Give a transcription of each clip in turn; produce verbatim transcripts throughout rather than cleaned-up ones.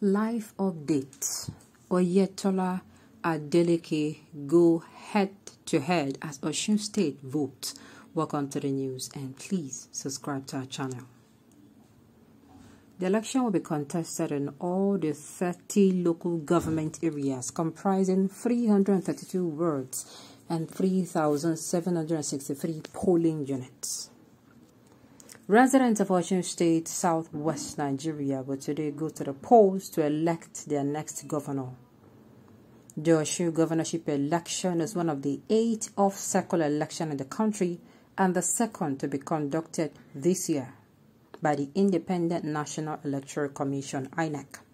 Live update. Oyetola Adeleke go head-to-head as Osun State vote. Welcome to the news and please subscribe to our channel. The election will be contested in all the thirty local government areas comprising three hundred thirty-two wards and three thousand seven hundred sixty-three polling units. Residents of Osun State, southwest Nigeria, will today go to the polls to elect their next governor. The Osun governorship election is one of the eight off-cycle elections in the country and the second to be conducted this year by the Independent National Electoral Commission, I N E C.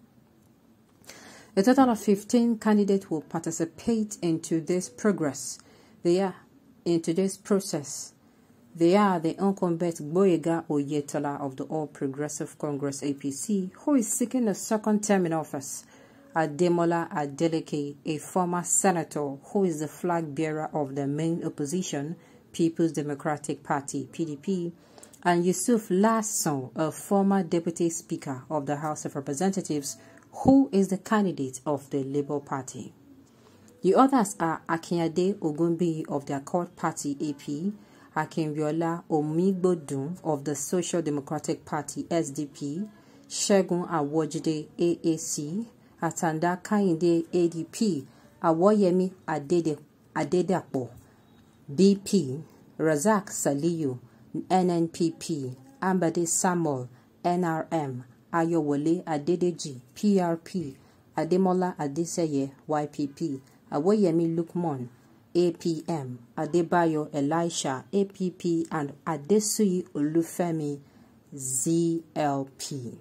A total of fifteen candidates will participate in today's progress. They are in today's process. They are the incumbent Gboyega Oyetola of the All Progressive Congress A P C, who is seeking a second term in office, Ademola Adeleke, a former senator who is the flag bearer of the main opposition, People's Democratic Party P D P, and Yusuf Lasson, a former deputy speaker of the House of Representatives, who is the candidate of the Labour Party. The others are Akinyade Ogunbiyi of the Accord Party A P, Akinbiola Omigbodun of the Social Democratic Party S D P, Segun Awojide A A C, Atanda Kehinde A D P, Awoyemi Adede, Adedapo B P, Razak Saliu N N P P, Ambade Samuel N R M, Ayowole Adedeji P R P, Ademola Adeseye Y P P, Awoyemi Lukman A P M, Adebayo Elisha A P P, and Adesuyi Olufemi Z L P.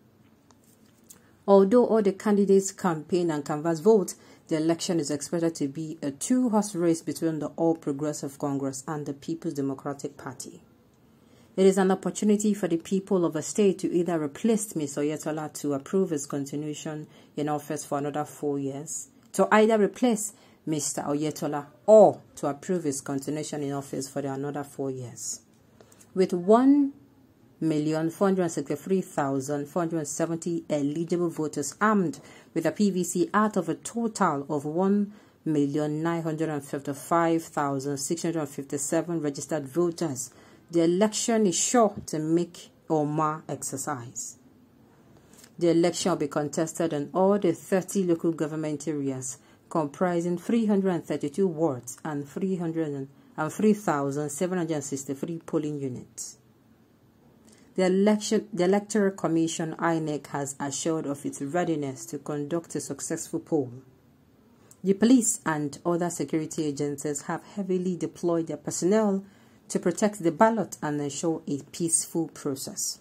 Although all the candidates campaign and canvass vote, the election is expected to be a two-horse race between the All Progressive Congress and the People's Democratic Party. It is an opportunity for the people of a state to either replace Mister Oyetola to approve his continuation in office for another four years, to either replace Mister Oyetola or to approve his continuation in office for another four years. With one million four hundred sixty-three thousand four hundred seventy eligible voters armed with a P V C out of a total of one million nine hundred fifty-five thousand six hundred fifty-seven registered voters, the election is sure to make or mar exercise. The election will be contested in all the thirty local government areas comprising three hundred thirty-two wards and three thousand seven hundred sixty-three polling units. The, election, the Electoral Commission I N E C has assured of its readiness to conduct a successful poll. The police and other security agencies have heavily deployed their personnel to protect the ballot and ensure a peaceful process.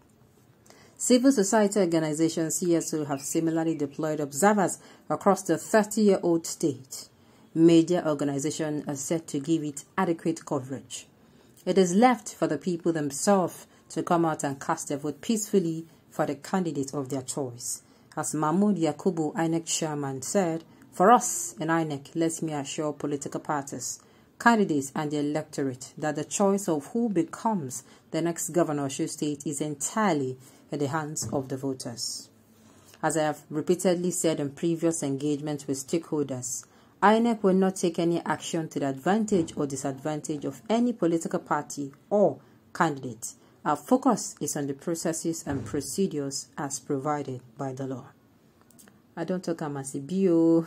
Civil society organizations C S O have similarly deployed observers across the thirty-year-old state. Media organizations are set to give it adequate coverage. It is left for the people themselves to come out and cast their vote peacefully for the candidate of their choice. As Mahmoud Yakubu, I N E C chairman, said, "For us in I N E C, let me assure political parties, candidates and the electorate that the choice of who becomes the next governor of Osun State is entirely in the hands of the voters. As I have repeatedly said in previous engagements with stakeholders, I N E C will not take any action to the advantage or disadvantage of any political party or candidate. Our focus is on the processes and procedures as provided by the law." I don't talk as a B O.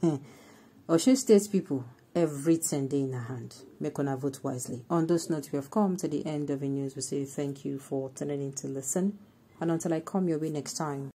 Osun State people, everything they in our hand. Make una vote wisely. On those notes, we have come to the end of the news. We say thank you for tuning in to listen. And until I come your way next time,